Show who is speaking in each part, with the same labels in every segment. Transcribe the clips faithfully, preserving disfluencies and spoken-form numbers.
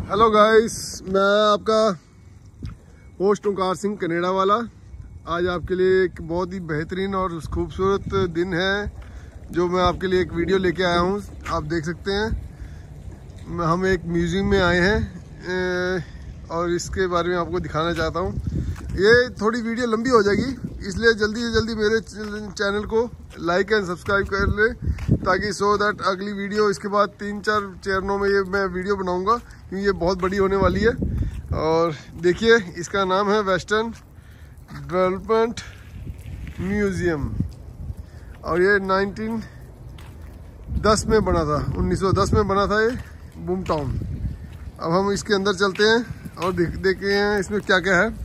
Speaker 1: Hello guys, मैं आपका host ओंकार Singh Canada वाला। आज आपके लिए एक बहुत ही बेहतरीन और खूबसूरत दिन है जो मैं आपके लिए एक वीडियो लेके आया हूँ। आप देख सकते हैं हम एक म्यूज़ियम में आए हैं और इसके बारे में आपको दिखाना चाहता हूँ। ये थोड़ी वीडियो लंबी हो जाएगी, इसलिए जल्दी से जल्दी मेरे चैनल को लाइक एंड सब्सक्राइब कर ले, ताकि सो दैट अगली वीडियो इसके बाद तीन चार चरणों में ये मैं वीडियो बनाऊंगा, क्योंकि ये बहुत बड़ी होने वाली है। और देखिए, इसका नाम है वेस्टर्न डेवलपमेंट म्यूज़ियम और ये नाइनटीन दस में बना था, उन्नीस सौ दस में बना था ये बूम टाउन। अब हम इसके अंदर चलते हैं और देख देखते हैं इसमें क्या क्या है।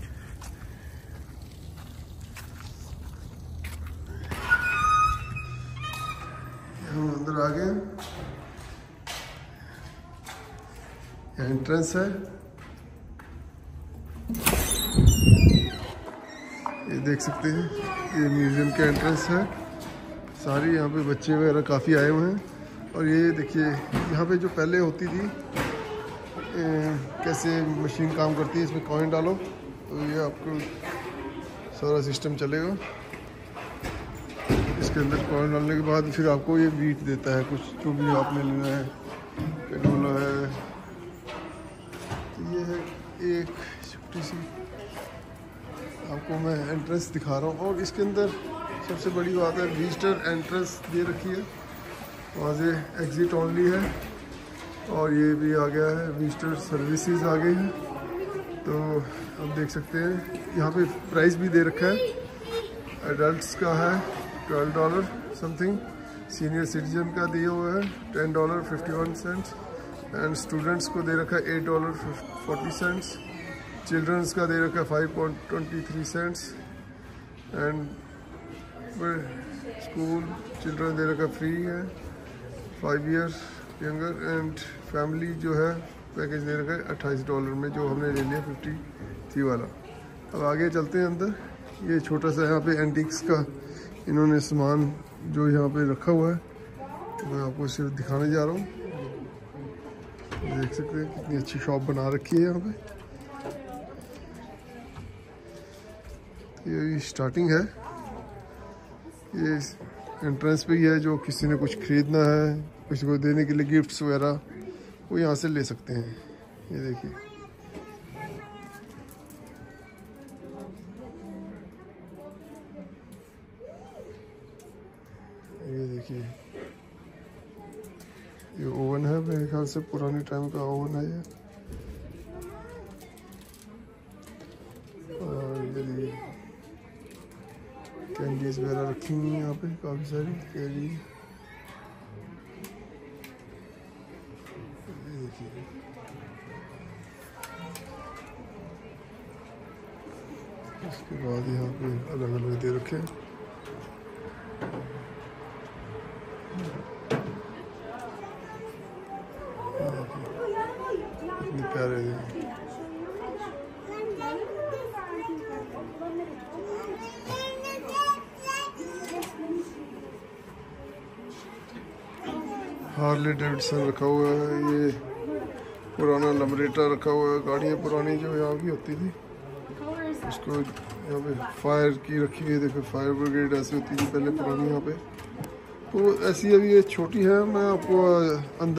Speaker 1: हम अंदर आ गए, एंट्रेंस है, ये देख सकते हैं, ये म्यूज़ियम के एंट्रेंस है। सारी यहाँ पे बच्चे वगैरह काफ़ी आए हुए हैं। और ये देखिए, यहाँ पे जो पहले होती थी ए, कैसे मशीन काम करती है, इसमें कॉइन डालो तो ये आपको सारा सिस्टम चलेगा। इसके अंदर कॉइन डालने के बाद फिर आपको ये बीट देता है, कुछ जो भी आपने लेना है, कैनोला है। तो ये है एक छोटी सी, आपको मैं एंट्रेंस दिखा रहा हूँ। और इसके अंदर सबसे बड़ी बात है, विजिटर एंट्रेंस दे रखी है, वहाँ से एग्ज़िट ओनली है। और ये भी आ गया है, विजिटर सर्विसेज आ गई है। तो आप देख सकते हैं यहाँ पे प्राइस भी दे रखा है। एडल्ट्स का है twelve dollar something, senior citizen का दिया हुआ है ten dollar fifty one cents, and students को दे रखा है eight dollar forty cents, childrens का दे रखा है five point twenty three cents, and school children दे रखा फ्री है five years younger, and family जो है पैकेज दे रखा है अट्ठाईस डॉलर में, जो हमने ले लिया फिफ्टी थ्री वाला। अब आगे चलते हैं अंदर। ये छोटा सा यहाँ पे एंटीक्स का इन्होंने सामान जो यहाँ पे रखा हुआ है, मैं आपको सिर्फ दिखाने जा रहा हूँ। देख सकते हैं कितनी अच्छी शॉप बना रखी है यहाँ पे। ये स्टार्टिंग है, ये एंट्रेंस पे ही है। जो किसी ने कुछ खरीदना है, किसी को देने के लिए गिफ्ट्स वगैरह, वो यहाँ से ले सकते हैं। ये देखिए, ये देखिए, ये ओवन है, मेरे ख्याल से पुराने टाइम का ओवन है ये। और ये कैंडीज वगैरह रखी हुई हैं यहाँ पे, काफ़ी सारी कैरी। ये देखिए, इसके बाद यहाँ पे अलग अलग दे रखे हैं। कितने प्यारे हैं। हार्ले डेविडसन रखा हुआ है, ये पुराना लमरेटा रखा हुआ है, गाड़ियाँ पुरानी जो यहाँ की होती थी, उसको यहाँ पे फायर की रखी हुई है। देखो, फायर ब्रिगेड ऐसी होती थी पहले पुरानी यहाँ पे। तो ऐसी अभी ये छोटी है, मैं आपको अंदर